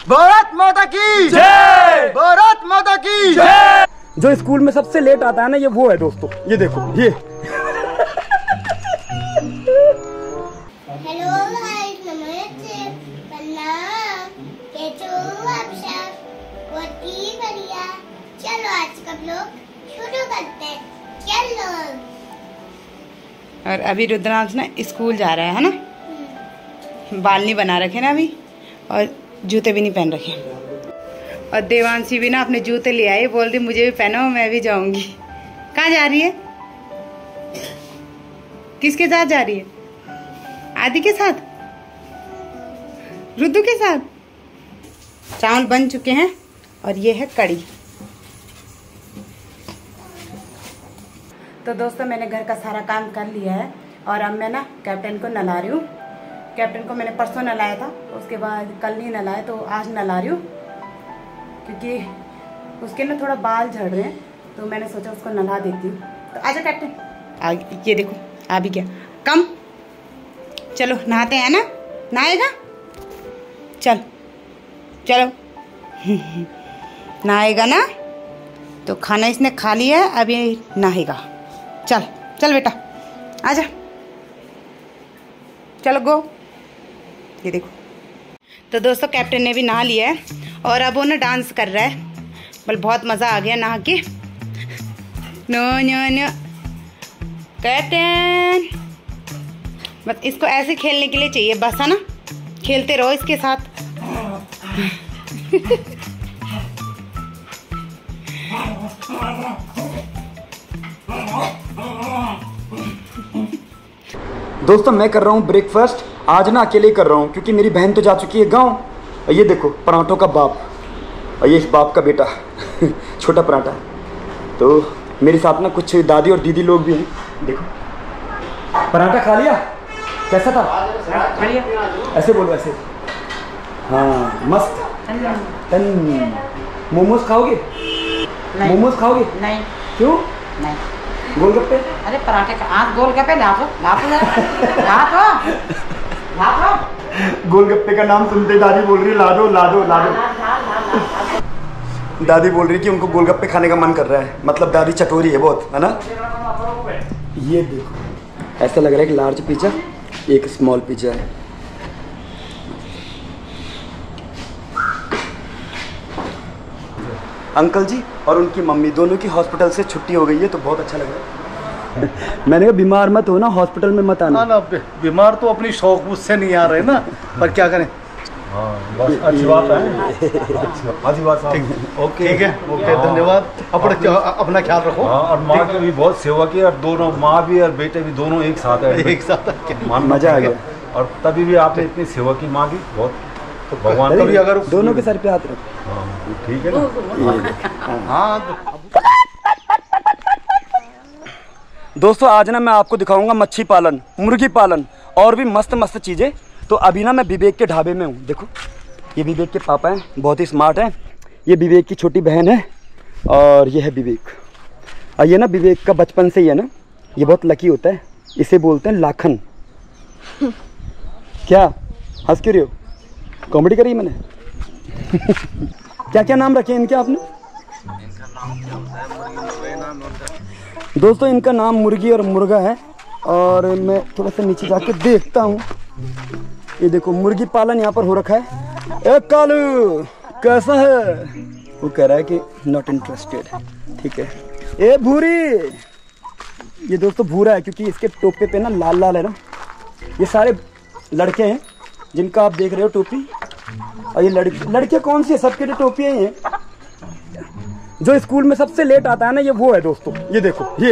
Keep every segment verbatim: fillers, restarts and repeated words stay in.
भारत माता की जय, भारत माता की जय। जो स्कूल में सबसे लेट आता है ना, ये वो है दोस्तों। ये देखो ये हेलो गाइस, नमस्ते, प्रणाम, कैसे हो आप सब? बहुत ही बढ़िया। चलो आज का ब्लॉग शुरू करते हैं, चलो। और अभी रुद्रांश ना स्कूल जा रहा है ना, बाल नहीं बना रखे ना अभी, और जूते भी नहीं पहन रखे। और देवांशी भी ना अपने जूते ले आई, बोल रही मुझे भी पहनो, मैं भी जाऊंगी। कहाँ जा रही है? किसके साथ जा रही है? आदि के साथ, रुद्दू के साथ। चावल बन चुके हैं और ये है कड़ी। तो दोस्तों मैंने घर का सारा काम कर लिया है और अब मैं ना कैप्टन को नला रही हूँ। कैप्टन को मैंने परसों नलाया था, उसके बाद कल नहीं नलाया, तो आज नला रही हूँ क्योंकि उसके ना थोड़ा बाल झड़ रहे हैं, तो मैंने सोचा उसको नला देती हूँ। तो आजा कैप्टन, आ ये देखो आ भी गया। कम चलो नहाते हैं ना, नहाएगा? चल चलो नहाएगा ना, तो खाना इसने खा लिया है, अभी नहाएगा। चल चल बेटा आजा, चलो गो। ये देखो। तो दोस्तों कैप्टन ने भी नहा लिया है और अब वो ना डांस कर रहा है। बल बहुत मज़ा आ गया नहा के। नो नो नो कैप्टन, बस इसको ऐसे खेलने के लिए चाहिए बस, है ना, खेलते रहो इसके साथ। दोस्तों मैं कर रहा हूँ ब्रेकफास्ट। आज ना अकेले कर रहा हूँ क्योंकि मेरी बहन तो जा चुकी है गांव। और ये देखो पराठों का बाप, और ये इस बाप का बेटा छोटा पराठा। तो मेरे साथ ना कुछ दादी और दीदी लोग भी हैं। देखो पराठा खा लिया, कैसा था? खा लिया। ऐसे बोलो ऐसे, हाँ मस्त। तन मोमोज खाओगे? मोमोज खाओगे? नहीं। क्यों नहीं। गोलगप्पे? अरे पराठे का आज गोलगप्पे ला दो, ला दो ला दो ला दो। गोलगप्पे का नाम सुनते दादी बोल रही ला दो ला दो ला दो। दादी बोल रही कि उनको गोलगप्पे खाने का मन कर रहा है, मतलब दादी चटोरी है बहुत, है ना। ये देखो ऐसा लग रहा है कि लार्ज पिज्जा, एक स्मॉल पिज्जा है। अंकल जी और उनकी मम्मी दोनों की हॉस्पिटल से छुट्टी हो गई है, तो बहुत अच्छा लग रहा है। मैंने कहा बीमार मत हो ना, हॉस्पिटल में मत आना। ना बीमार तो अपनी शौक मुझसे नहीं आ रहे ना, पर क्या करें। हाँ बस अच्छी बात है, अच्छी बात। ओके ठीक है, ओके धन्यवाद। अपना अपना ख्याल रखो। हाँ, और माँ की भी बहुत सेवा की, और दोनों माँ भी और बेटे भी दोनों एक साथ है, एक साथ मजा आ गया। और तभी भी आपने इतनी सेवा की माँ की, बहुत। तो भगवान का भी अगर दोनों के सर पे हाथ रखो। हाँ ठीक है ना। हाँ दोस्तों आज ना मैं आपको दिखाऊंगा मच्छी पालन, मुर्गी पालन और भी मस्त मस्त चीज़ें। तो अभी ना मैं विवेक के ढाबे में हूँ। देखो ये विवेक के पापा हैं, बहुत ही स्मार्ट हैं। ये विवेक की छोटी बहन है और ये है विवेक। और ये ना विवेक का बचपन से ही है ना, ये बहुत लकी होता है, इसे बोलते हैं लाखन। क्या हंस क्यों रही हो? कॉमेडी करी मैंने। क्या क्या नाम रखे इनके आपने? दोस्तों इनका नाम मुर्गी और मुर्गा है। और मैं थोड़ा सा नीचे जाके देखता हूँ। ये देखो मुर्गी पालन यहाँ पर हो रखा है। ए कालू कैसा है? वो कह रहा है कि नॉट इंटरेस्टेड। ठीक है। ए भूरी, ये दोस्तों भूरा है क्योंकि इसके टोपे पे ना लाल लाल है ना। ये सारे लड़के हैं जिनका आप देख रहे हो टोपी। और ये लड़के लड़के कौन सी है? सबके लिए टोपियाँ ही हैं। जो स्कूल में सबसे लेट आता है ना, ये वो है दोस्तों। ये देखो ये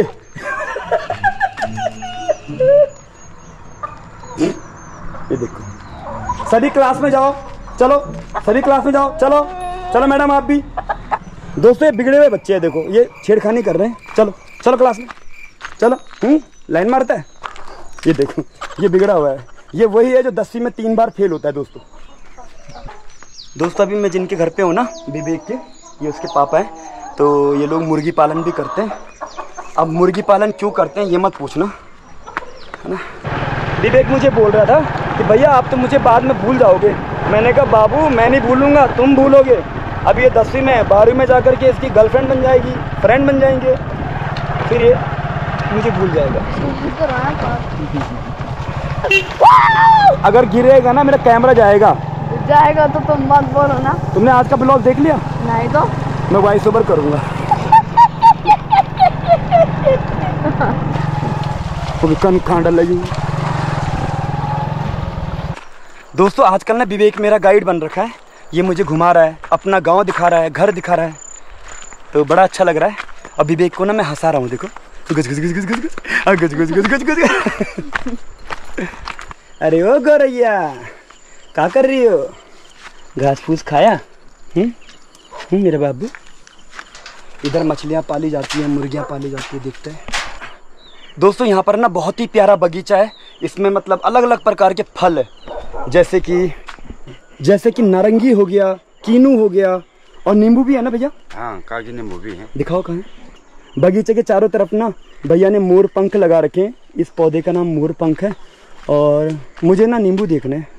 ये देखो। सभी क्लास में जाओ, चलो सभी क्लास में जाओ, चलो चलो मैडम आप भी। दोस्तों ये बिगड़े हुए बच्चे हैं, देखो ये छेड़खानी कर रहे हैं। चलो चलो क्लास में चलो। हम्म लाइन मारता है। ये देखो ये बिगड़ा हुआ है। ये वही है जो दसवीं में तीन बार फेल होता है दोस्तों। दोस्तों अभी मैं जिनके घर पे हूँ ना, विवेक के, ये उसके पापा हैं। तो ये लोग मुर्गी पालन भी करते हैं। अब मुर्गी पालन क्यों करते हैं ये मत पूछना, है ना। विवेक मुझे बोल रहा था कि भैया आप तो मुझे बाद में भूल जाओगे, मैंने कहा बाबू मैं नहीं भूलूंगा, तुम भूलोगे। अब ये दसवीं में बारहवीं में जाकर के इसकी गर्लफ्रेंड बन जाएगी, फ्रेंड बन जाएंगे, फिर ये मुझे भूल जाएगा। अगर गिरेगा ना मेरा कैमरा जाएगा जाएगा तो तुम मत बोलो ना। तुमने आज का ब्लॉग देख लिया? नहीं तो मैं वॉइस ओवर करूँगा। कन खांडा लगी। दोस्तों आजकल ना विवेक मेरा गाइड बन रखा है, ये मुझे घुमा रहा है, अपना गांव दिखा रहा है, घर दिखा रहा है, तो बड़ा अच्छा लग रहा है। अब विवेक को ना मैं हंसा रहा हूँ, देखो गज गज गज गज गज गज गज गज गज गज। अरे ओ गौरैया क्या कर रही हो? घास फूस खाया? हम्म हम्म मेरे बाबू। इधर मछलियाँ पाली जाती हैं, मुर्गियाँ पाली जाती है, देखते हैं। दोस्तों यहाँ पर ना बहुत ही प्यारा बगीचा है, इसमें मतलब अलग अलग प्रकार के फल है, जैसे कि जैसे कि नारंगी हो गया, कीनू हो गया, और नींबू भी है ना भैया? हाँ कागजी नींबू भी है। दिखाओ कहाँ है? बगीचे के चारों तरफ ना भैया ने मोर पंख लगा रखे हैं, इस पौधे का नाम मोर पंख है। और मुझे ना नींबू देखने हैं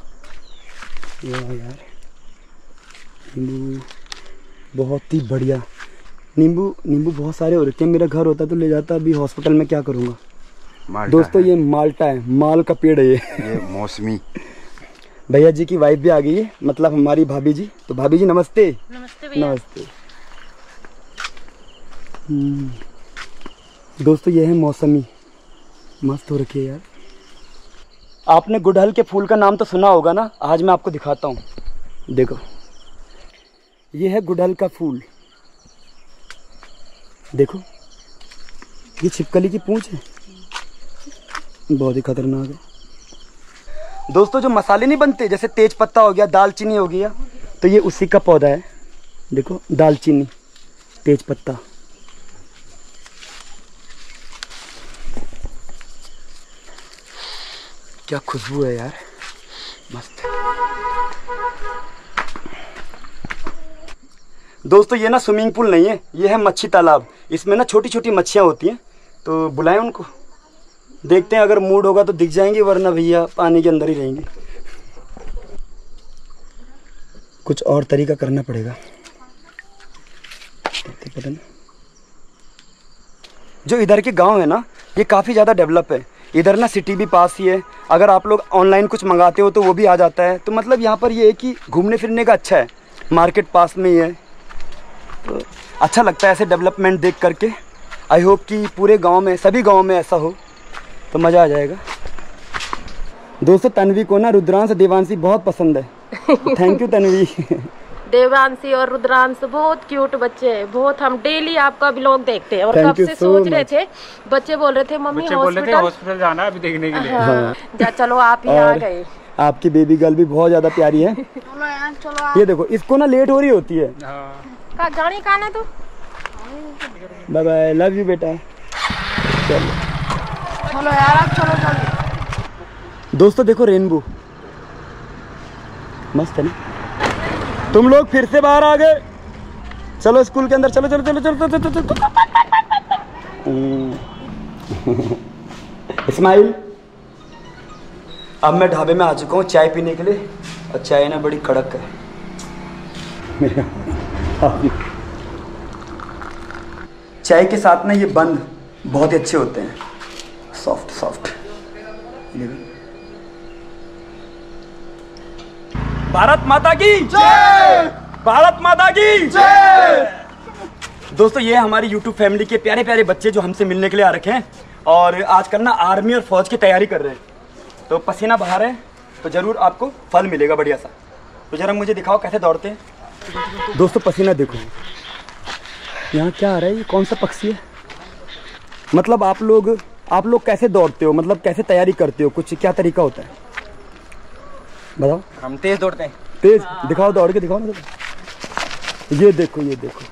यार, नींबू बहुत ही बढ़िया। नींबू नींबू बहुत सारे हो रखे हैं, मेरा घर होता तो ले जाता, अभी हॉस्पिटल में क्या करूँगा। दोस्तों ये माल्टा है, माल का पेड़ है ये। ये मौसमी। भैया जी की वाइफ भी आ गई है, मतलब हमारी भाभी जी। तो भाभी जी नमस्ते। नमस्ते भैया। नमस्ते। दोस्तों ये है मौसमी, मस्त हो रखी है यार। आपने गुड़हल के फूल का नाम तो सुना होगा ना, आज मैं आपको दिखाता हूँ। देखो ये है गुड़हल का फूल, देखो ये छिपकली की पूंछ है, बहुत ही खतरनाक है। दोस्तों जो मसाले नहीं बनते, जैसे तेज पत्ता हो गया, दालचीनी हो गया, तो ये उसी का पौधा है। देखो दालचीनी, तेज पत्ता। क्या खुशबू है यार, मस्त। दोस्तों ये ना स्विमिंग पूल नहीं है, ये है मच्छी तालाब। इसमें ना छोटी छोटी मच्छियाँ होती हैं, तो बुलाएं उनको, देखते हैं अगर मूड होगा तो दिख जाएंगे, वरना भैया पानी के अंदर ही रहेंगे। कुछ और तरीका करना पड़ेगा, पता नहीं। जो इधर के गांव है ना, ये काफ़ी ज़्यादा डेवलप है। इधर ना सिटी भी पास ही है, अगर आप लोग ऑनलाइन कुछ मंगाते हो तो वो भी आ जाता है। तो मतलब यहाँ पर ये है कि घूमने फिरने का अच्छा है, मार्केट पास में ही है, तो अच्छा लगता है ऐसे डेवलपमेंट देख करके। आई होप कि पूरे गांव में, सभी गांव में ऐसा हो तो मज़ा आ जाएगा। दोस्तों तन्वी को ना रुद्रांश देवांशी बहुत पसंद है। Thank you Tanvi. देवांशी और रुद्रांश बहुत क्यूट बच्चे हैं, बहुत। हम डेली आपका ब्लॉग देखते हैं और Thank कब you से so सोच रहे much. थे, बच्चे बोल रहे थे मम्मी हॉस्पिटल हॉस्पिटल जाना है अभी देखने के लिए। हाँ, जा चलो आप ही आ और गए। आपकी बेबी गर्ल भी बहुत ज़्यादा प्यारी है। चलो यार चलो। ये देखो इसको ना लेट हो रही होती है। का गाड़ी कहाँ है तू? बाय बाय, लव यू बेटा। चलो चलो यार आप चलो जल्दी। दोस्तों देखो रेनबो, मस्त है ना। तुम लोग फिर से बाहर आ गए, चलो स्कूल के अंदर, चलो चलो चलो चलो चलो चलो चलो। इस्माइल, अब मैं ढाबे में आ चुका हूँ चाय पीने के लिए, और चाय ना बड़ी कड़क है। चाय के साथ ना ये बंद बहुत ही अच्छे होते हैं, सॉफ्ट सॉफ्ट। भारत माता की जय, भारत माता की जय। दोस्तों ये हमारी यूट्यूब फैमिली के प्यारे प्यारे बच्चे जो हमसे मिलने के लिए आ रखे हैं, और आजकल ना आर्मी और फौज की तैयारी कर रहे हैं, तो पसीना बहा रहे हैं, तो जरूर आपको फल मिलेगा बढ़िया सा। तो जरा मुझे दिखाओ कैसे दौड़ते हैं। दोस्तों पसीना देखो, यहाँ क्या आ रहा है, ये कौन सा पक्षी है? मतलब आप लोग आप लोग कैसे दौड़ते हो, मतलब कैसे तैयारी करते हो, कुछ क्या तरीका होता है बताओ। हम तेज दौड़ते हैं। तेज दिखाओ, दौड़ के दिखाओ ना। ये देखो ये देखो,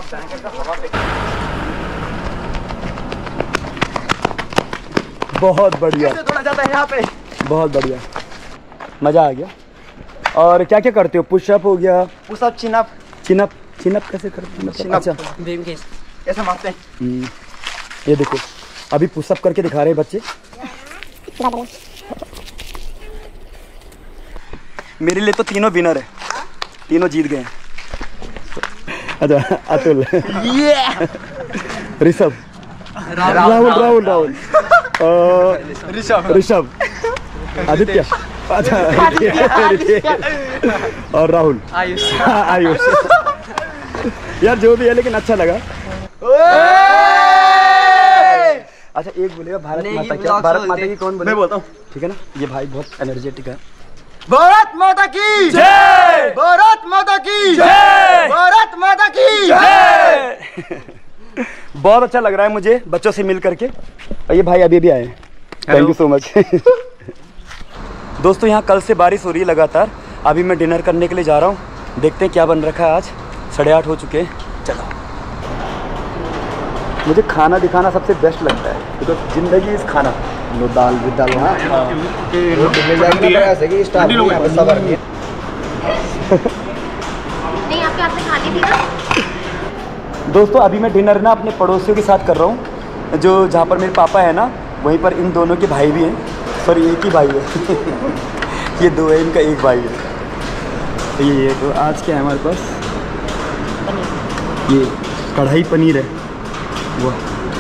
बहुत बढ़िया दौड़ा जाता है यहाँ पे, बहुत बढ़िया, मजा आ गया। और क्या क्या करते हो? पुशअप हो गया, पुशअप, चिनअप। चिनअप चिनअप कैसे करते हैं मतलब? अच्छा कैसे मारते हैं? ये देखो अभी पुशअप करके दिखा रहे हैं बच्चे। मेरे लिए तो तीनों विनर है, तीनों जीत गए। अच्छा अतुल, ऋषभ, राहुल राहुल राहुल ऋषभ ऋषभ आदित्य, अच्छा और राहुल आयुष आयुष यार जो भी है लेकिन अच्छा लगा। अच्छा एक बोलेगा भारत माता क्या, भारत माता की कौन बोले? मैं बोलता हूँ, ठीक है ना। ये भाई बहुत एनर्जेटिक है। भारत माता की जय, भारत माता की जय, भारत माता की जय। बहुत अच्छा लग रहा है मुझे बच्चों से मिल करके। और ये भाई अभी भी आए, थैंक यू सो मच। दोस्तों यहाँ कल से बारिश हो रही है लगातार। अभी मैं डिनर करने के लिए जा रहा हूँ, देखते हैं क्या बन रखा है आज। साढ़े आठ हो चुके हैं। चलो, मुझे खाना दिखाना सबसे बेस्ट लगता है, तो जिंदगी इस खाना लो दाल भी दाल हाँ नहीं आपके हाथ में खाली थी ना। दोस्तों अभी मैं डिनर ना अपने पड़ोसियों के साथ कर रहा हूँ, जो जहाँ पर मेरे पापा है ना वहीं पर इन दोनों के भाई भी हैं। सॉरी एक ही भाई है ये दो है, इनका एक भाई है। तो ये तो आज क्या है हमारे पास, ये कढ़ाई पनीर है। वो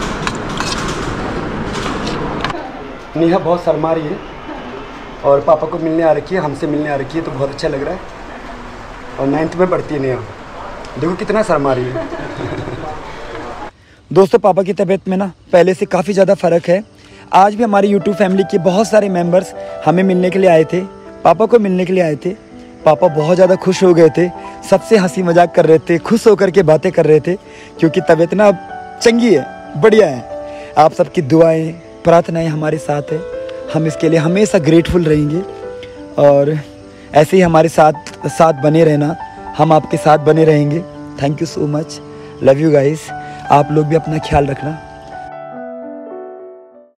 नेहा बहुत शर्मा रही है और पापा को मिलने आ रखी है, हमसे मिलने आ रखी है, तो बहुत अच्छा लग रहा है। और नाइन्थ में पढ़ती है नेहा, देखो कितना शर्मा रही है। दोस्तों पापा की तबीयत में ना पहले से काफ़ी ज़्यादा फ़र्क है। आज भी हमारी यूट्यूब फैमिली के बहुत सारे मेंबर्स हमें मिलने के लिए आए थे, पापा को मिलने के लिए आए थे। पापा बहुत ज़्यादा खुश हो गए थे, सबसे हंसी मजाक कर रहे थे, खुश होकर के बातें कर रहे थे, क्योंकि तबीयत ना चंगी है, बढ़िया है। आप सबकी दुआएं प्रार्थनाएं हमारे साथ है, हम इसके लिए हमेशा ग्रेटफुल रहेंगे। और ऐसे ही हमारे साथ साथ बने रहना, हम आपके साथ बने रहेंगे। Thank you so much, love you guys. आप लोग भी अपना ख्याल रखना।